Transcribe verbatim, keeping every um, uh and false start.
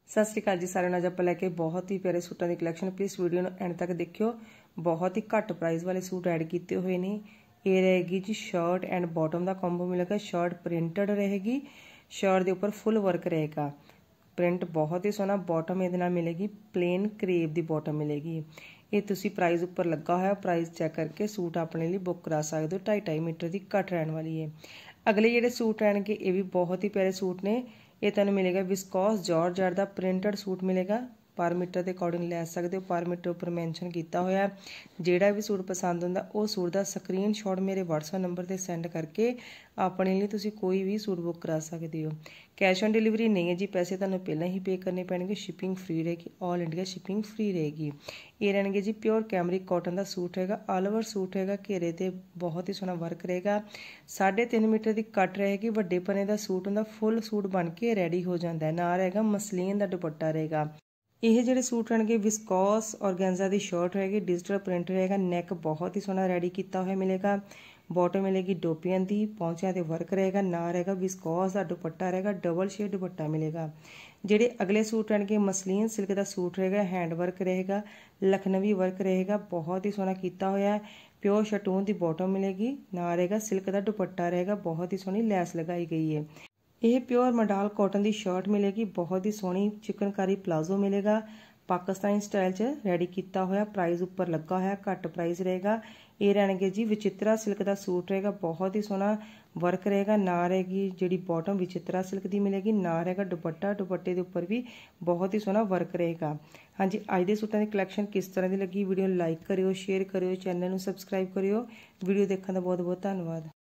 सत श्री अकाल जी सारे आज आप लैके बहुत ही प्यारे सूटों की कलैक्शन। प्लीज़ वीडियो एंड तक देखियो। बहुत ही घट प्राइस वाले सूट ऐड किए हुए ने। ये रहेगी जी शर्ट एंड बॉटम का कॉम्बो मिलेगा। शर्ट प्रिंटेड रहेगी, शर्ट के उपर फुल वर्क रहेगा, प्रिंट बहुत ही सोहना। बॉटम ये मिलेगी प्लेन करेब की बॉटम मिलेगी। ये तुसी प्राइस उपर लगा हुआ, प्राइस चैक करके सूट अपने लिए बुक करा सकते हो। ढाई ढाई मीटर की घट रहने वाली है। अगले जोड़े सूट रहने ये भी बहुत ही प्यारे सूट ने। ये तेन मिलेगा विस्कॉस जॉर्जेट का प्रिंटेड सूट मिलेगा। पर मीटर के अकॉर्डिंग लै सकते हो। पर मीटर उपर मैंशन किया होया। जोड़ा भी सूट पसंद आता वो सूट का स्क्रीन शॉट मेरे वट्सएप नंबर पर सेंड करके अपने लिए तुसी कोई भी सूट बुक करा सकते हो। कैश ऑन डिलीवरी नहीं है जी, पैसे तुहानू पहले ही पे करने पैणगे। शिपिंग फ्री रहेगी, ऑल इंडिया शिपिंग फ्री रहेगी। ये रहने जी प्योर कैमरिक कॉटन का सूट है। ऑल ओवर सूट है, घेरे ते बहुत ही सोहना वर्क रहेगा। साढ़े तीन मीटर की कट रहेगी। वड्डे पने का सूट होंदा, फुल सूट बन के रेडी हो जाता है। नाल रहेगा मसलीन का दुपट्टा रहेगा। ये जोड़े सूट रहने विस्कॉस ऑर्गेन्जा की शर्ट रहेगी, डिजिटल प्रिंट रहेगा। नैक बहुत ही सोहना रेडी किया हुआ मिलेगा। बॉटम मिलेगी डोपियन की, पहुंचिया ते वर्क रहेगा। ना रहेगा विस्कॉस का दुपट्टा रहेगा, डबल शेड दुपट्टा मिलेगा। जेडे अगले सूट रहने मसलीन सिल्क का सूट रहेगा, हैंड वर्क रहेगा, लखनवी वर्क रहेगा, बहुत ही सोहना किया हुआ है। प्योर शटून की बॉटम मिलेगी, ना रहेगा सिल्क का दुपट्टा रहेगा। बहुत ही सोहनी लैस लगाई गई है। यह प्योर मडाल कॉटन की शर्ट मिलेगी, बहुत ही सोहनी चिकनकारी प्लाजो मिलेगा। पाकिस्तानी स्टाइल च रेडी किया हुआ, प्राइस उपर लगा हुआ, घट प्राइस रहेगा। ये रहने जी विचित्रा सिल्क का सूट रहेगा, बहुत ही सोहना वर्क रहेगा। ना रहेगी जी बॉटम विचित्रा सिल्क की मिलेगी, ना रहेगा दुपट्टा। दुपट्टे के उपर भी बहुत ही सोहना वर्क रहेगा। हाँ जी, अज के सूटों की कलैक्शन किस तरह की लगी, वीडियो लाइक करियो, शेयर करियो, चैनल में सबसक्राइब करियो। वीडियो देखने का बहुत बहुत धन्यवाद।